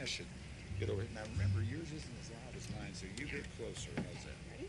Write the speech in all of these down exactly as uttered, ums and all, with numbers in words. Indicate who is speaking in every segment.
Speaker 1: should get over here. Now remember, yours isn't as loud as mine, so you get closer. How's that?
Speaker 2: Ready?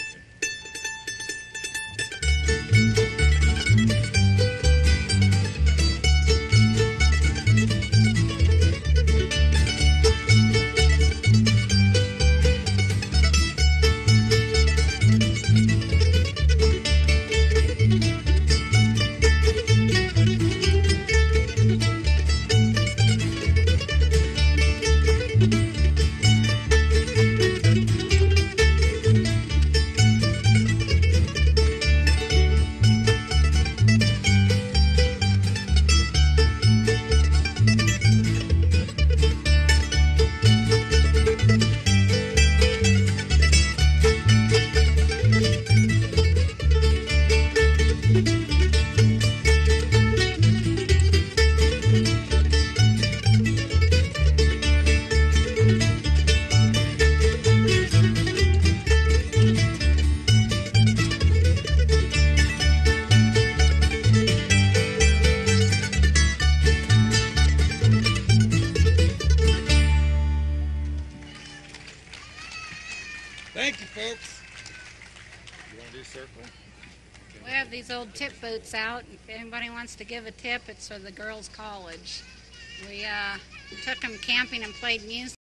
Speaker 1: Thank you, folks. You want to do circle?
Speaker 2: We have these old tip boots out. If anybody wants to give a tip, it's for the girls' college. We uh, took them camping and played music.